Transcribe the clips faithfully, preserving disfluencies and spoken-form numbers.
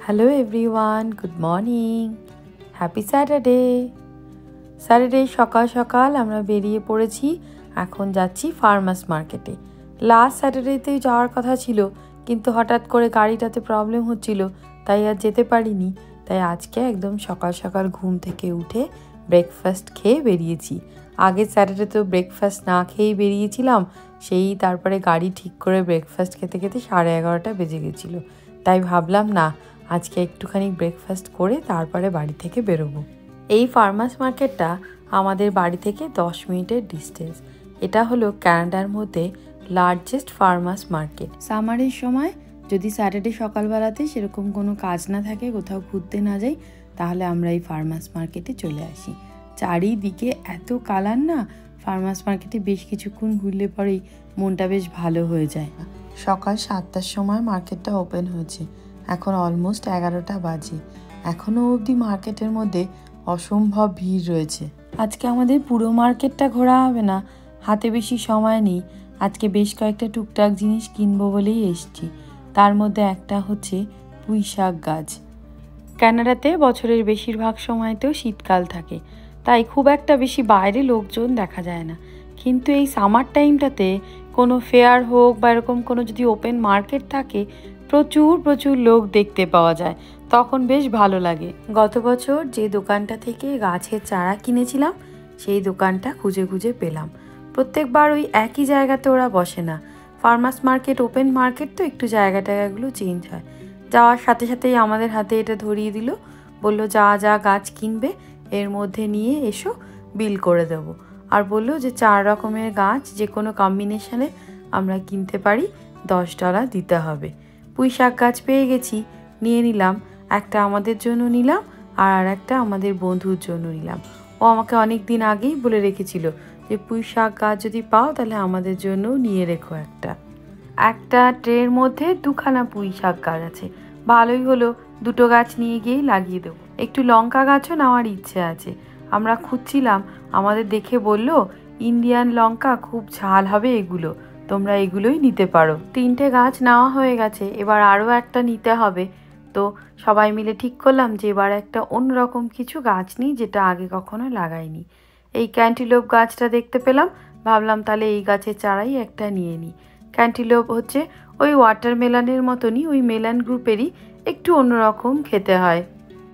Hello everyone, good morning, happy Saturday. Saturday সকাল সকাল আমরা বেরিয়ে পড়েছি। এখন যাচ্ছি ফার্মার্স মার্কেটে। লাস্ট স্যাটারডেতেই যাওয়ার কথা ছিল, কিন্তু হঠাৎ করে গাড়িটাতে প্রবলেম হচ্ছিল, তাই আর যেতে পারিনি। তাই আজকে একদম সকাল সকাল ঘুম থেকে উঠে ব্রেকফাস্ট খেয়ে বেরিয়েছি। আগের স্যাটারডে তো ব্রেকফাস্ট না খেয়েই বেরিয়েছিলাম, সেই তারপরে গাড়ি ঠিক করে ব্রেকফাস্ট খেতে খেতে সাড়ে এগারোটা বেজে গেছিলো। তাই ভাবলাম না, আজকে একটুখানি ব্রেকফাস্ট করে তারপরে বাড়ি থেকে বেরোবো। এই ফার্মার্স মার্কেটটা আমাদের বাড়ি থেকে দশ মিনিটের ডিস্টেন্স। এটা হলো কানাডার মধ্যে লার্জেস্ট ফার্মার্স মার্কেট। সামারের সময় যদি স্যাটারডে সকালবেলাতে সেরকম কোনো কাজ না থাকে, কোথাও ঘুরতে না যাই, তাহলে আমরা এই ফার্মার্স মার্কেটে চলে আসি। চারিদিকে এত কালার না, ফার্মার্স মার্কেটে বেশ কিছুক্ষণ ঘুরলে পরেই মনটা বেশ ভালো হয়ে যায়। সকাল সাতটার সময় মার্কেটটা ওপেন হয়েছে, এখন অলমোস্ট এগারোটা বাজে। এখনও অবধি মার্কেটের মধ্যে অসম্ভব ভিড় রয়েছে। আজকে আমাদের পুরো মার্কেটটা ঘোরা হবে না, হাতে বেশি সময় নেই। আজকে বেশ কয়েকটা টুকটাক জিনিস কিনবো বলেই এসছি। তার মধ্যে একটা হচ্ছে পুঁই শাক গাছ। কানাডাতে বছরের বেশিরভাগ সময়তেও শীতকাল থাকে, তাই খুব একটা বেশি বাইরে লোকজন দেখা যায় না। কিন্তু এই সামার টাইমটাতে কোনো ফেয়ার হোক বা এরকম কোনো যদি ওপেন মার্কেট থাকে, প্রচুর প্রচুর লোক দেখতে পাওয়া যায়, তখন বেশ ভালো লাগে। গত বছর যে দোকানটা থেকে গাছের চারা কিনেছিলাম, সেই দোকানটা খুঁজে খুঁজে পেলাম। প্রত্যেকবার ওই একই জায়গাতে ওরা বসে না। ফার্মার্স মার্কেট ওপেন মার্কেট তো একটু জায়গা টায়গাগুলো চেঞ্জ হয়। যাওয়ার সাথে সাথেই আমাদের হাতে এটা ধরিয়ে দিল, বললো যা যা গাছ কিনবে এর মধ্যে নিয়ে এসো, বিল করে দেবো। আর বললো যে চার রকমের গাছ যে কোনো কম্বিনেশনে আমরা কিনতে পারি, দশ ডলার দিতে হবে। পুঁই শাক গাছ পেয়ে গেছি, নিয়ে নিলাম। একটা আমাদের জন্য নিলাম আর আর একটা আমাদের বন্ধুর জন্য নিলাম। ও আমাকে অনেক দিন আগেই বলে রেখেছিল যে পুঁই শাক গাছ যদি পাও তাহলে আমাদের জন্যও নিয়ে রেখো একটা। একটা ট্রের মধ্যে দুখানা পুঁই শাক গাছ আছে, ভালোই হলো, দুটো গাছ নিয়ে গিয়েই লাগিয়ে দেবো। একটু লঙ্কা গাছও নেওয়ার ইচ্ছে আছে। আমরা খুঁজছিলাম, আমাদের দেখে বললো ইন্ডিয়ান লঙ্কা খুব ঝাল হবে এগুলো, তোমরা এগুলোই নিতে পারো। তিনটে গাছ নেওয়া হয়ে গেছে, এবার আরও একটা নিতে হবে। তো সবাই মিলে ঠিক করলাম যে এবার একটা অন্যরকম কিছু গাছ নিই, যেটা আগে কখনো লাগাইনি। এই ক্যান্টিলোপ গাছটা দেখতে পেলাম, ভাবলাম তাহলে এই গাছের চারাই একটা নিয়ে নিই। ক্যান্টিলোপ হচ্ছে ওই ওয়াটারমেলনের মতনই, ওই মেলন গ্রুপেরই, একটু অন্যরকম খেতে হয়।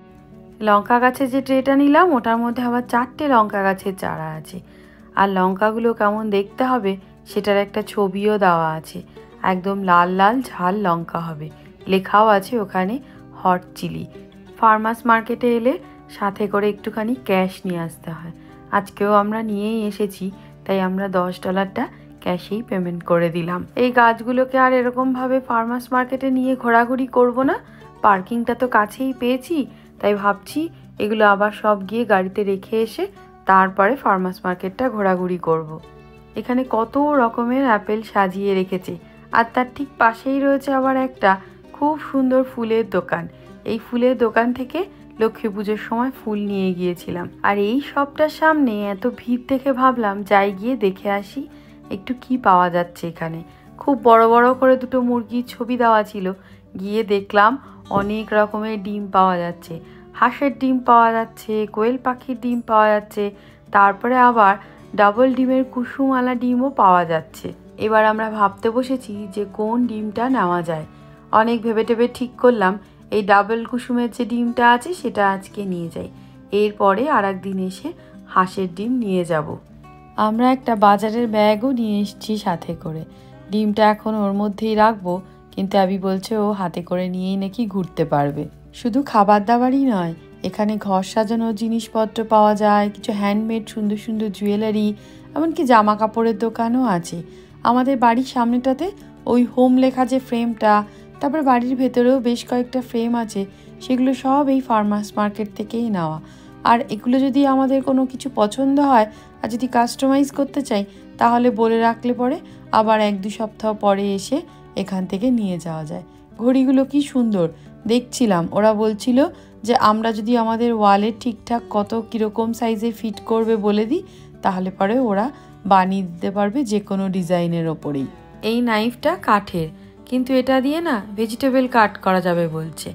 লঙ্কা গাছের যে ট্রেটা নিলাম, ওটার মধ্যে আবার চারটে লঙ্কা গাছের চারা আছে। আর লঙ্কাগুলো কেমন দেখতে হবে সেটার একটা ছবিও দেওয়া আছে। একদম লাল লাল ঝাল লঙ্কা হবে, লেখাও আছে ওখানে হট চিলি। ফার্মার্স মার্কেটে এলে সাথে করে একটুখানি ক্যাশ নিয়ে আসতে হয়। আজকেও আমরা নিয়েই এসেছি, তাই আমরা দশ ডলারটা ক্যাশেই পেমেন্ট করে দিলাম। এই গাছগুলোকে আর এরকমভাবে ফার্মার্স মার্কেটে নিয়ে ঘোরাঘুরি করব না, পার্কিংটা তো কাছেই পেয়েছি। তাই ভাবছি এগুলো আবার সব গিয়ে গাড়িতে রেখে এসে তারপরে ফার্মার্স মার্কেটটা ঘোরাঘুরি করব। এখানে কত রকমের অ্যাপেল সাজিয়ে রেখেছে, আর তার ঠিক পাশেই রয়েছে আবার একটা খুব সুন্দর ফুলের দোকান। এই ফুলের দোকান থেকে লক্ষ্মী পুজোর সময় ফুল নিয়ে গিয়েছিলাম। আর এই শপটার সামনে এত ভিড় দেখে ভাবলাম যাই গিয়ে দেখে আসি একটু কি পাওয়া যাচ্ছে এখানে। খুব বড় বড় করে দুটো মুরগির ছবি দেওয়া ছিল। গিয়ে দেখলাম অনেক রকমের ডিম পাওয়া যাচ্ছে, হাঁসের ডিম পাওয়া যাচ্ছে, কোয়েল পাখির ডিম পাওয়া যাচ্ছে, তারপরে আবার ডাবল ডিমের কুসুমওয়ালা ডিমও পাওয়া যাচ্ছে। এবার আমরা ভাবতে বসেছি যে কোন ডিমটা নেওয়া যায়। অনেক ভেবে টেবে ঠিক করলাম এই ডাবল কুসুমের যে ডিমটা আছে সেটা আজকে নিয়ে যাই, এরপরে আর একদিন এসে হাঁসের ডিম নিয়ে যাব। আমরা একটা বাজারের ব্যাগও নিয়ে এসেছি সাথে করে। ডিমটা এখন ওর মধ্যেই রাখবো, কিন্তু অ্যাবি বলছে ও হাতে করে নিয়েই নাকি ঘুরতে পারবে। শুধু খাবার দাবারই নয়, এখানে ঘর সাজানোর জিনিসপত্র পাওয়া যায়, কিছু হ্যান্ডমেড সুন্দর সুন্দর জুয়েলারি, এমনকি জামা কাপড়ের দোকানও আছে। আমাদের বাড়ির সামনেটাতে ওই হোম লেখা যে ফ্রেমটা, তারপর বাড়ির ভেতরেও বেশ কয়েকটা ফ্রেম আছে, সেগুলো সব এই ফার্মার্স মার্কেট থেকেই নেওয়া। আর এগুলো যদি আমাদের কোনো কিছু পছন্দ হয় আর যদি কাস্টমাইজ করতে চাই, তাহলে বলে রাখলে পরে আবার এক দু সপ্তাহ পরে এসে এখান থেকে নিয়ে যাওয়া যায়। ঘড়িগুলো কি সুন্দর দেখছিলাম, ওরা বলছিল যে আমরা যদি আমাদের ওয়ালে ঠিকঠাক কত কীরকম সাইজে ফিট করবে বলে দিই, তাহলে পরে ওরা বানিয়ে দিতে পারবে যে কোনো ডিজাইনের ওপরেই। এই নাইফটা কাঠের, কিন্তু এটা দিয়ে না ভেজিটেবল কাট করা যাবে বলছে।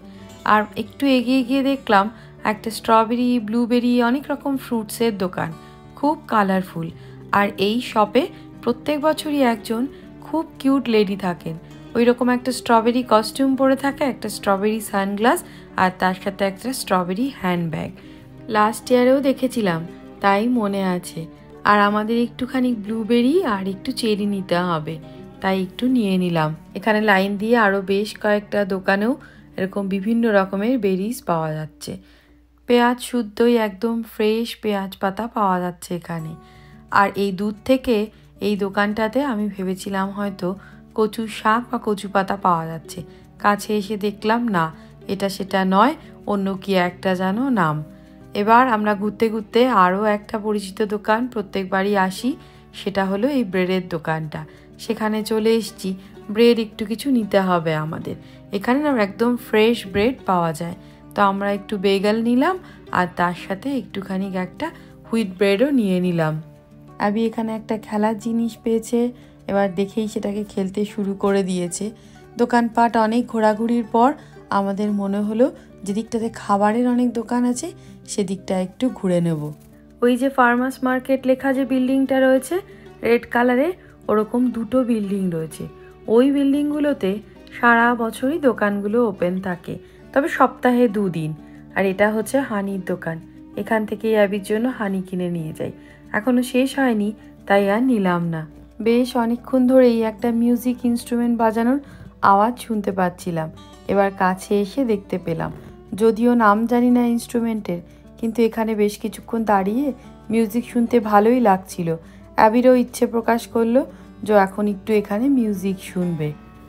আর একটু এগিয়ে গিয়ে দেখলাম একটা স্ট্রবেরি, ব্লুবেরি, অনেক রকম ফ্রুটসের দোকান, খুব কালারফুল। আর এই শপে প্রত্যেক বছরই একজন খুব কিউট লেডি থাকেন, ওই রকম একটা স্ট্রবেরি কস্টিউম পরে থাকে, একটা স্ট্রবেরি সানগ্লাস আর তার সাথে একটা স্ট্রবেরি হ্যান্ডব্যাগ। লাস্ট ইয়ারেও দেখেছিলাম, তাই মনে আছে। আর আমাদের একটুখানি ব্লুবেরি আর একটু চেরি নিতে হবে, তাই একটু নিয়ে নিলাম। এখানে লাইন দিয়ে আরও বেশ কয়েকটা দোকানেও এরকম বিভিন্ন রকমের বেরিজ পাওয়া যাচ্ছে। পেঁয়াজ শুদ্ধই একদম ফ্রেশ পেঁয়াজ পাতা পাওয়া যাচ্ছে এখানে। আর এই দুধ থেকে এই দোকানটাতে আমি ভেবেছিলাম হয়তো কচু শাক বা কচু পাতা পাওয়া যাচ্ছে, কাছে এসে দেখলাম না, এটা সেটা নয়, অন্য কি একটা যেন নাম। এবার আমরা ঘুরতে ঘুরতে আরও একটা পরিচিত দোকান প্রত্যেকবারই আসি, সেটা হলো এই ব্রেডের দোকানটা। সেখানে চলে এসেছি, ব্রেড একটু কিছু নিতে হবে আমাদের। এখানে না একদম ফ্রেশ ব্রেড পাওয়া যায়, তো আমরা একটু বেগেল নিলাম আর তার সাথে একটুখানি একটা হুইট ব্রেডও নিয়ে নিলাম। আবি এখানে একটা খেলার জিনিস পেয়েছে, এবার দেখেই সেটাকে খেলতে শুরু করে দিয়েছে। দোকানপাট অনেক ঘোরাঘুরির পর আমাদের মনে হলো যেদিকটাতে খাবারের অনেক দোকান আছে সেদিকটা একটু ঘুরে নেব। ওই যে ফার্মার্স মার্কেট লেখা যে বিল্ডিংটা রয়েছে রেড কালারে, ওরকম দুটো বিল্ডিং রয়েছে। ওই বিল্ডিংগুলোতে সারা বছরই দোকানগুলো ওপেন থাকে, তবে সপ্তাহে দুদিন। আর এটা হচ্ছে হানির দোকান, এখান থেকেই অ্যাবির জন্য হানি কিনে নিয়ে যাই। এখনও শেষ হয়নি, তাই আর নিলাম না। বেশ অনেকক্ষণ ধরেই একটা মিউজিক ইনস্ট্রুমেন্ট বাজানোর আওয়াজ শুনতে পাচ্ছিলাম, এবার কাছে এসে দেখতে পেলাম। যদিও নাম জানি না ইনস্ট্রুমেন্টের, কিন্তু এখানে বেশ কিছুক্ষণ দাঁড়িয়ে মিউজিক শুনতে ভালোই লাগছিল। অ্যাবিরও ইচ্ছে প্রকাশ করলো যে এখন একটু এখানে মিউজিক শুনবে।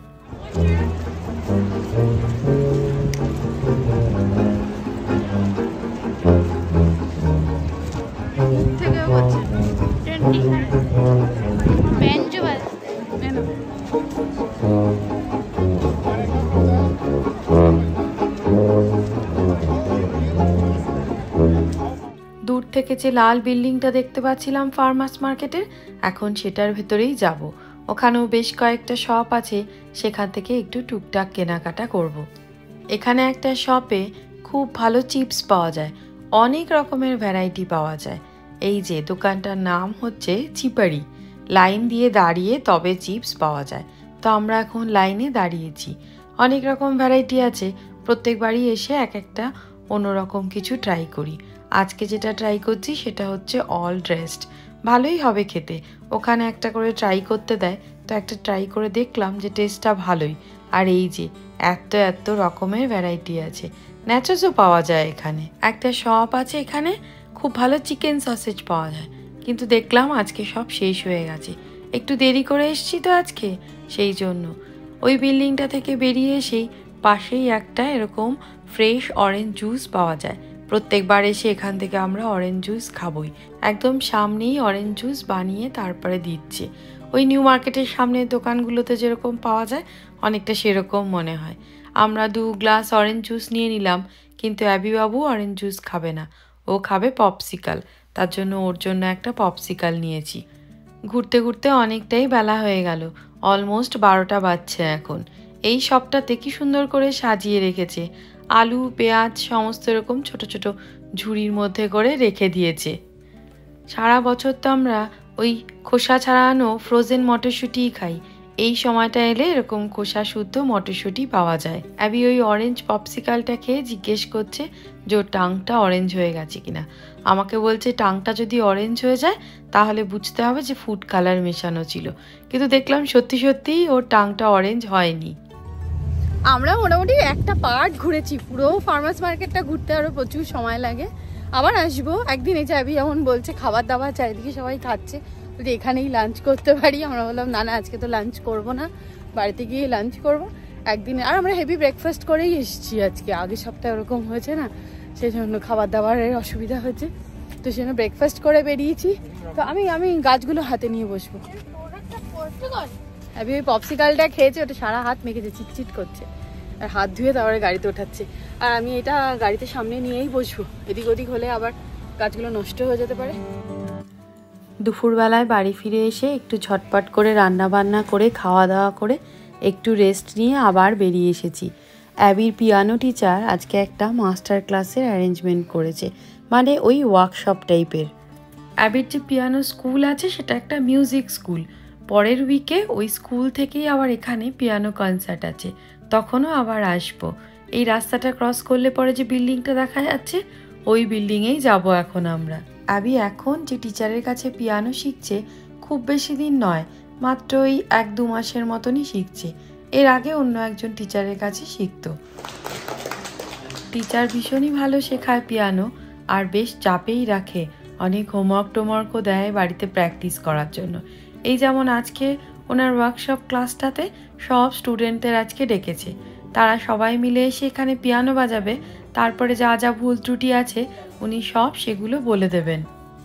দূর থেকে যে লাল বিল্ডিংটা দেখতে পাচ্ছিলাম ফার্মার্স মার্কেটের, এখন সেটার ভেতরেই যাব। ওখানেও বেশ কয়েকটা শপ আছে, সেখান থেকে একটু টুকটাক কেনাকাটা করব। এখানে একটা শপে খুব ভালো চিপস পাওয়া যায়, অনেক রকমের ভ্যারাইটি পাওয়া যায়। এই যে দোকানটার নাম হচ্ছে চিপারি। লাইন দিয়ে দাঁড়িয়ে তবে চিপস পাওয়া যায়, তো আমরা এখন লাইনে দাঁড়িয়েছি। অনেক রকম ভ্যারাইটি আছে, প্রত্যেকবারই এসে এক একটা অন্যরকম কিছু ট্রাই করি। আজকে যেটা ট্রাই করছি সেটা হচ্ছে অল ড্রেসড, ভালোই হবে খেতে। ওখানে একটা করে ট্রাই করতে দেয়, তো একটা ট্রাই করে দেখলাম যে টেস্টটা ভালোই। আর এই যে এত এত রকমের ভ্যারাইটি আছে, ন্যাচোসও পাওয়া যায় এখানে। একটা শপ আছে এখানে, খুব ভালো চিকেন সসেজ পাওয়া যায়, কিন্তু দেখলাম আজকে সব শেষ হয়ে গেছে। একটু দেরি করে এসেছি তো আজকে, সেই জন্য। ওই বিল্ডিংটা থেকে বেরিয়ে এসেই পাশেই একটা এরকম ফ্রেশ অরেঞ্জ জুস পাওয়া যায়। প্রত্যেকবার এসে এখান থেকে আমরা অরেঞ্জ জুস খাবই, একদম সামনেই অরেঞ্জ জুস বানিয়ে তারপরে দিচ্ছে। ওই নিউ মার্কেটের সামনের দোকানগুলোতে যেরকম পাওয়া যায় অনেকটা সেরকম মনে হয়। আমরা দু গ্লাস অরেঞ্জ জুস নিয়ে নিলাম, কিন্তু অ্যাবি বাবু অরেঞ্জ জুস খাবে না, ও খাবে পপসিকাল, তার জন্য ওর জন্য একটা পপসিকাল নিয়েছি। ঘুরতে ঘুরতে অনেকটাই বেলা হয়ে গেল, অলমোস্ট বারোটা বাজছে এখন। এই শপটাতে কি সুন্দর করে সাজিয়ে রেখেছে, আলু পেঁয়াজ সমস্ত এরকম ছোট ছোট ঝুড়ির মধ্যে করে রেখে দিয়েছে। সারা বছর তো আমরা ওই খোসা ছাড়ানো ফ্রোজেন মটরশুঁটিই খাই, এই সময়টা এলে এরকম খোসা শুদ্ধ মটরশুঁটি পাওয়া যায়। অ্যাবি ওই অরেঞ্জ পপসিকালটা খেয়ে জিজ্ঞেস করছে যে ওর টাংটা অরেঞ্জ হয়ে গেছে কিনা। আমাকে বলছে টাংটা যদি অরেঞ্জ হয়ে যায় তাহলে বুঝতে হবে যে ফুড কালার মেশানো ছিল, কিন্তু দেখলাম সত্যি সত্যিই ওর টাংটা অরেঞ্জ হয়নি। আমরা মোটামুটি একটা পার্ট ঘুরেছি, পুরো ফার্মার্স মার্কেটটা ঘুরতে আরও প্রচুর সময় লাগে। আবার আসবো একদিন। এই যে অ্যাবি যেমন বলছে খাবার দাবার চারিদিকে সবাই খাচ্ছে, যদি এখানেই লাঞ্চ করতে পারি। আমরা বললাম না না আজকে তো লাঞ্চ করবো না, বাড়িতে গিয়ে লাঞ্চ করবো একদিন। আর আমরা হেভি ব্রেকফাস্ট করেই এসেছি আজকে, আগের সপ্তাহে ওরকম হয়েছে না, সেই জন্য খাবার দাবারের অসুবিধা হয়েছে, তো সেই জন্য ব্রেকফাস্ট করে বেরিয়েছি। তো আমি আমি গাছগুলো হাতে নিয়ে বসবো। অ্যাবি ওই পপসিকালটা খেয়েছে, ওটা সারা হাত মেখেছে, চিটচিট করছে, আর হাত ধুয়ে তারপরে গাড়িতে ওঠাচ্ছে। আর আমি এটা গাড়িতে সামনে নিয়েই বসবো, এদিক ওদিক হলে আবার গাছগুলো নষ্ট হয়ে যেতে পারে। দুপুরবেলায় বাড়ি ফিরে এসে একটু ঝটপট করে রান্না বান্না করে খাওয়া দাওয়া করে একটু রেস্ট নিয়ে আবার বেরিয়ে এসেছি। অ্যাবির পিয়ানো টিচার আজকে একটা মাস্টার ক্লাসের অ্যারেঞ্জমেন্ট করেছে, মানে ওই ওয়ার্কশপ টাইপের। অ্যাবির যে পিয়ানো স্কুল আছে সেটা একটা মিউজিক স্কুল। পরের উইকে ওই স্কুল থেকেই আবার এখানে পিয়ানো কনসার্ট আছে, তখনও আবার আসবো। এই রাস্তাটা ক্রস করলে পরে যে বিল্ডিংটা দেখা যাচ্ছে ওই বিল্ডিংয়েই যাব এখন আমরা। অ্যাবি এখন যে টিচারের কাছে পিয়ানো শিখছে খুব বেশি দিন নয়, মাত্র ওই এক দু মাসের মতনই শিখছে। এর আগে অন্য একজন টিচারের কাছে শিখতো। টিচার ভীষণই ভালো শেখায় পিয়ানো, আর বেশ চাপেই রাখে। অনেক হোমওয়ার্ক টোমওয়ার্কও দেয় বাড়িতে প্র্যাকটিস করার জন্য। এই যেমন আজকে ওনার ওয়ার্কশপ ক্লাসটাতে সব স্টুডেন্টদের আজকে ডেকেছে। তারা সবাই মিলে এসে এখানে পিয়ানো বাজাবে, তারপরে যা যা ভুল ত্রুটি আছে উনি সব সেগুলো বলে দেবেন।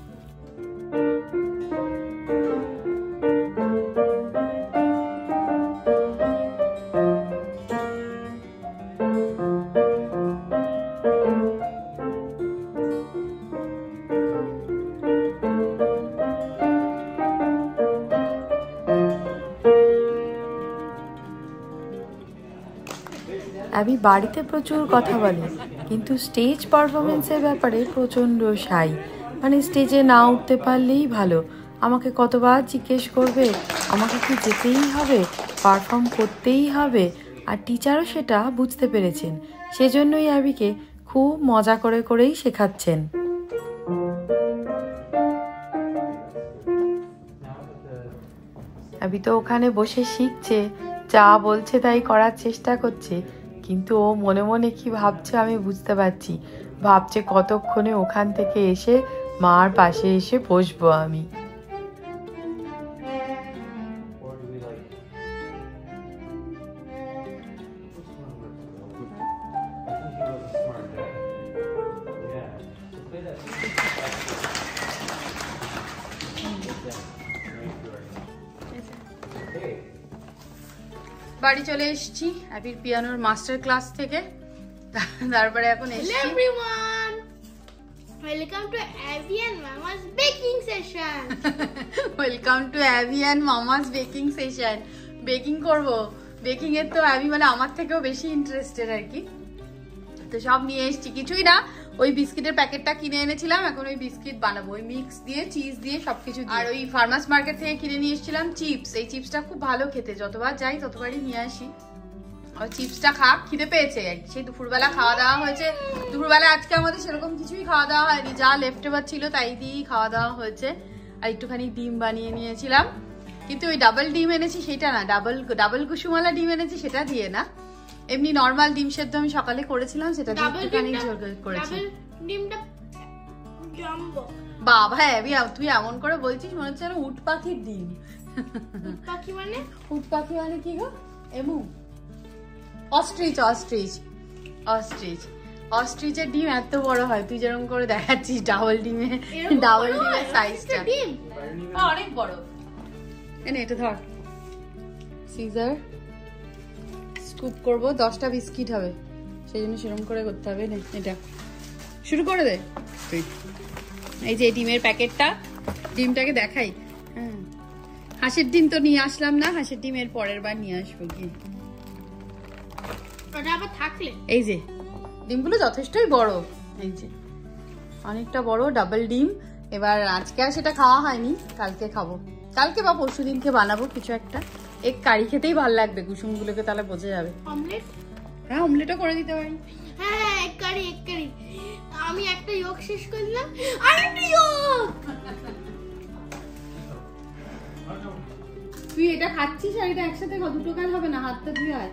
অ্যাবি বাড়িতে প্রচুর কথা বলে, কিন্তু স্টেজ পারফরমেন্সের ব্যাপারে প্রচণ্ড শাই। মানে স্টেজে না উঠতে পারলেই ভালো। আমাকে কতবার জিজ্ঞেস করবে আমাকে কি যেতেই হবে, পারফর্ম করতেই হবে। আর টিচারও সেটা বুঝতে পেরেছেন, সেজন্যই অ্যাবিকে খুব মজা করে করেই শেখাচ্ছেন। অ্যাবি তো ওখানে বসে শিখছে, যা বলছে তাই করার চেষ্টা করছে, কিন্তু ও মনে মনে কি ভাবছে আমি বুঝতে পারছি। ভাবছে কতক্ষণে ওখান থেকে এসে মার পাশে এসে বসবো আমি। বাড়ি চলে এসেছি অ্যাবির পিয়ানোর মাস্টার ক্লাস থেকে। তারপরে এখন এসেছি। Hello everyone, welcome to Abby and Mama's baking session. Welcome to Abby and Mama's baking session. Baking করব, বেকিং এর তো অ্যাবি মানে আমার থেকেও বেশি ইন্টারেস্টেড আর কি। তো সব নিয়ে এসেছি, কিছুই না, ওই বিস্কিটের প্যাকেটটা কিনে এনেছিলাম, এখন ওই বিস্কিট বানাবো ওই মিক্স দিয়ে, চিজ দিয়ে, সবকিছু। আর ওই ফার্মার্স মার্কেট থেকে কিনে নিয়ে এসেছিলাম চিপস। এই চিপসটা খুব ভালো খেতে, যতবার যাই ততবারই নিয়ে আসি। আর চিপসটা খা, খিদে পেয়েছে। সেই দুপুরবেলা খাওয়া দাওয়া হয়েছে। দুপুরবেলা আজকে আমাদের সেরকম কিছুই খাওয়া দাওয়া হয়নি, যা লেফট ওভার ছিল তাই দিয়েই খাওয়া দাওয়া হয়েছে। আর একটুখানি ডিম বানিয়ে নিয়েছিলাম, কিন্তু ওই ডাবল ডিম এনেছি সেটা না, ডাবল ডাবল কুসুমওয়ালা ডিম এনেছি সেটা দিয়ে না, এমনি নর্মাল ডিম সেদ্ধ আমি সকালে করেছিলাম, সেটা দিয়ে একটুখানি ঝোল করেছি। ডিমটা জাম্বো। বাবা অ্যাবি তুই এমন করে বলছিস মনে হচ্ছে উট পাখির ডিম। উট পাখি মানে? উট পাখি মানে কি গো? Emu ostrich, ostrich, ostrich. অস্ট্রিচের ডিম এত বড় হয়, তুই যেরকম করে দেখাচ্ছিস ডাবল ডিমে, ডাবল ডিমের সাইজটা অনেক বড়। এনে এটা ধর, সিজার স্কুপ করবো, দশটা বিস্কিট হবে, সেই জন্য সেরকম করে করতে হবে। না এটা শুরু করে দে তুই। এই যে ডিমের প্যাকেটটা, ডিমটাকে দেখাই। হ্যাঁ, হাঁসের ডিম তো নিয়ে আসলাম না, হাঁসের ডিম এর পরের বার নিয়ে আসবো কি। ওটা আবার থাকলে এই যে ডিমগুলো যথেষ্টই বড়, এই যে অনেকটা বড় ডাবল ডিম। এবার আজকে আর সেটা খাওয়া হয়নি, কালকে খাবো, কালকে বা পরশু দিনকে বানাবো কিছু একটা। এক কারি খেতেই ভালো লাগবে কুসুমগুলোকে, তাহলে বোঝা যাবে। অমলেট? হ্যাঁ অমলেটও করে দিতে পারি। হ্যাঁ হ্যাঁ, এক কারি এক কারি। আমি একটা ইয়োগ শেষ করলাম, আরেকটা ইয়োগ। তুই এটা খাচ্ছিস আর এটা একসাথে দুটো কাল হবে না, হাতটা ধুয়ে আয়।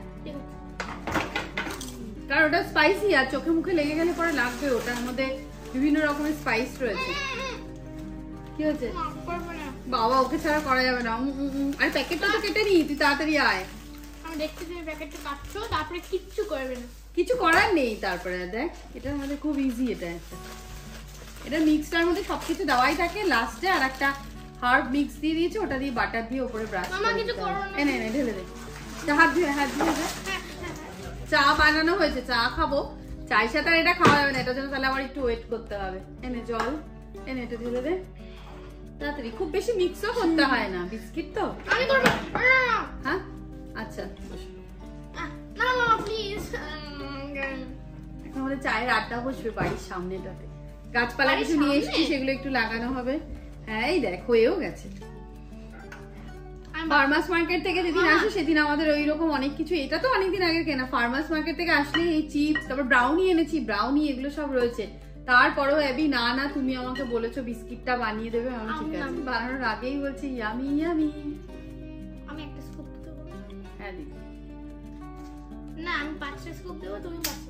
কারণ ওটা স্পাইসি, আর চোখে মুখে লেগে গেলে পরে লাগবে। ওটার মধ্যে বিভিন্ন রকমের স্পাইস রয়েছে। কি হচ্ছে বাবা, ওকে ছাড়া করা যাবে না। আর প্যাকেটটা তো কেটে নি, তুই তাড়াতাড়ি আয়। আমি দেখতে তুমি প্যাকেটটা কাটছো, তারপরে কিচ্ছু করবে না, কিছু করার নেই। তারপরে দেখ, এটার মধ্যে খুব ইজি, এটা একটা এটা মিক্সটার মধ্যে সবকিছু দেওয়াই থাকে। লাস্টে আর একটা হার্ব মিক্স দিয়ে দিয়েছে, ওটা দিয়ে বাটার দিয়ে উপরে ব্রাশ মামা কিছু করো না। এনে এনে ঢেলে দে, হাত ধুয়ে হাত ধুয়ে দে। চা বানানো হয়েছে, চা খাবো। চায়ের সাথে আর এটা খাওয়া যাবে না, এটার জন্য তাহলে আবার একটু ওয়েট করতে হবে। এনে জল, এনে এটা ঢেলে দে তাড়াতাড়ি। খুব বেশি মিক্সও করতে হয় না, বিস্কিট তো। আমি করব না। হ্যাঁ আচ্ছা, না মামা প্লিজ। এখন আমাদের চায়ের আড্ডা বসবে বাড়ির সামনেটাতে, গাছপালা কিছু নিয়ে এসেছি, সেগুলো একটু লাগানো হবে। হ্যাঁ এই দেখ হয়েও গেছে। ফার্মার্স মার্কেট থেকে যেদিন আসে সেদিন আমাদের ওই রকম অনেক কিছু, এটা তো অনেকদিন আগে কেনা, ফার্মার্স মার্কেট থেকে আসলে এই চিপস, তারপর ব্রাউনি এনেছি, ব্রাউনি এগুলো সব রয়েছে। তারপরেও অ্যাবি না না তুমি আমাকে বলেছো বিস্কিটটা বানিয়ে দেবে, আমি ঠিক আছে, বানানোর আগেই বলছি ইয়ামি ইয়ামি। আমি একটা স্কুপ দেবো। হ্যাঁ দিদি, না আমি পাঁচটা স্কুপ দেবো, তুমি পাঁচটা।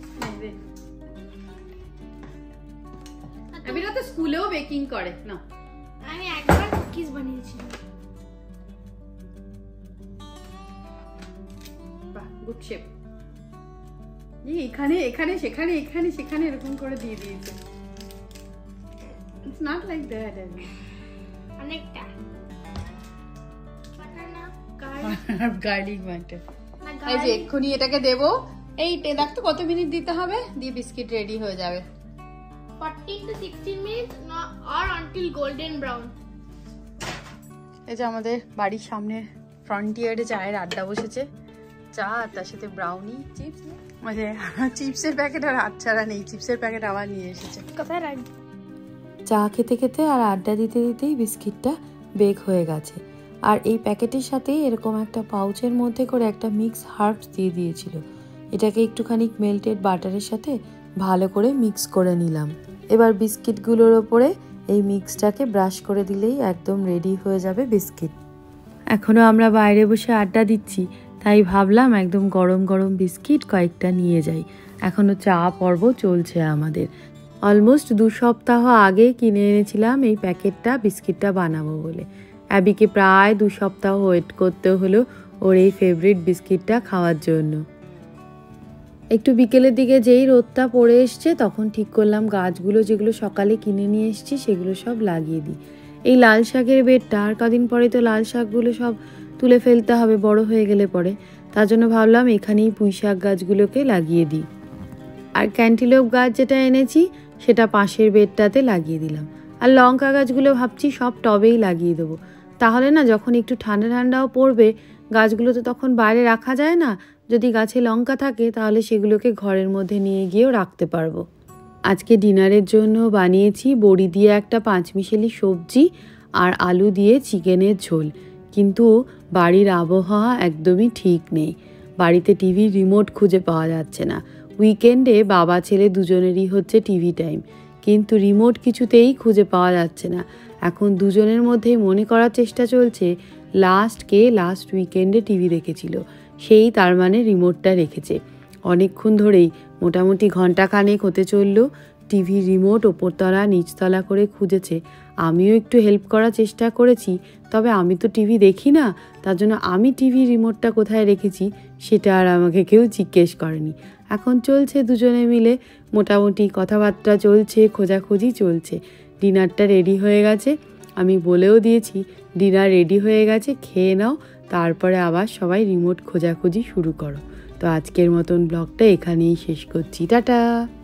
অ্যাবিরা তো স্কুলেও বেকিং করে না। আমি একবার কুকিজ বানিয়েছি। বাহ গুড শেপ। এই এখানে এখানে সেখানে এখানে সেখানে এরকম করে দিয়ে দিয়েছে। It's not like that. অনেকটা গার্লিক বাটার। এই যে এক্ষুনি এটাকে দেব। এই দেখ তো কত মিনিট দিতে হবে, দিয়ে বিস্কিট রেডি হয়ে যাবে। fourteen to sixteen minutes or until golden brown. এই যে আমাদের বাড়ির সামনে ফ্রন্টিয়ারে চায়ের আড্ডা বসেছে, চা আর তার সাথে ব্রাউনি, চিপস, মানে চিপসের প্যাকেট আর হাত ছাড়া নেই, চিপসের প্যাকেট আবার নিয়ে এসেছে। কোথায় রাখ? চা খেতে খেতে আর আড্ডা দিতে দিতেই বিস্কিটটা বেক হয়ে গেছে। আর এই প্যাকেটের সাথে এরকম একটা পাউচের মধ্যে করে একটা মিক্স হার্বস দিয়ে দিয়েছিল। এটাকে একটুখানি মেল্টেড বাটারের সাথে ভালো করে মিক্স করে নিলাম। এবার বিস্কিটগুলোর ওপরে এই মিক্সটাকে ব্রাশ করে দিলেই একদম রেডি হয়ে যাবে বিস্কিট। এখনও আমরা বাইরে বসে আড্ডা দিচ্ছি, তাই ভাবলাম একদম গরম গরম বিস্কিট কয়েকটা নিয়ে যাই। এখনও চা পর্ব চলছে আমাদের। অলমোস্ট দু সপ্তাহ আগে কিনে এনেছিলাম এই প্যাকেটটা বিস্কিটটা বানাবো বলে। অ্যাবিকে প্রায় দু সপ্তাহ ওয়েট করতে হলো ওর এই ফেভারিট বিস্কিটটা খাওয়ার জন্য। একটু বিকেলের দিকে যেই রোদটা পড়ে এসছে তখন ঠিক করলাম গাছগুলো যেগুলো সকালে কিনে নিয়ে এসছি সেগুলো সব লাগিয়ে দিই। এই লাল শাকের বেডটা আর কদিন পরে তো লাল শাকগুলো সব তুলে ফেলতে হবে বড় হয়ে গেলে পরে, তার জন্য ভাবলাম এখানেই পুঁই শাক গাছগুলোকে লাগিয়ে দিই। আর ক্যান্টিলোপ গাছ যেটা এনেছি সেটা পাশের বেডটাতে লাগিয়ে দিলাম। আর লঙ্কা গাছগুলো ভাবছি সব টবেই লাগিয়ে দেবো, তাহলে না যখন একটু ঠান্ডা ঠান্ডাও পড়বে গাছগুলো তো তখন বাইরে রাখা যায় না, যদি গাছে লঙ্কা থাকে তাহলে সেগুলোকে ঘরের মধ্যে নিয়ে গিয়েও রাখতে পারবো। আজকে ডিনারের জন্য বানিয়েছি বড়ি দিয়ে একটা পাঁচমিশালি সবজি আর আলু দিয়ে চিকেনের ঝোল। কিন্তু বাড়ির আবহাওয়া একদমই ঠিক নেই, বাড়িতে টিভির রিমোট খুঁজে পাওয়া যাচ্ছে না। উইকেন্ডে বাবা ছেলে দুজনেরই হচ্ছে টিভি টাইম, কিন্তু রিমোট কিছুতেই খুঁজে পাওয়া যাচ্ছে না। এখন দুজনের মধ্যেই মনে করার চেষ্টা চলছে লাস্ট কে লাস্ট উইকেন্ডে টিভি দেখেছিল, সেই তার মানে রিমোটটা রেখেছে। অনেকক্ষণ ধরেই মোটামুটি ঘন্টাখানেক হতে চললো টিভির রিমোট ওপরতলা নিচতলা করে খুঁজেছে। আমিও একটু হেল্প করার চেষ্টা করেছি, তবে আমি তো টিভি দেখি না, তার জন্য আমি টিভি রিমোটটা কোথায় রেখেছি সেটা আর আমাকে কেউ জিজ্ঞেস করেনি। এখন চলছে দুজনে মিলে মোটামুটি কথাবার্তা চলছে, খোঁজাখুঁজি চলছে। ডিনারটা রেডি হয়ে গেছে, আমি বলেও দিয়েছি ডিনার রেডি হয়ে গেছে, খেয়ে নাও, তারপরে আবার সবাই রিমোট খোঁজাখুঁজি শুরু করো। তো আজকের মতন ব্লগটা এখানেই শেষ করছি, টাটা।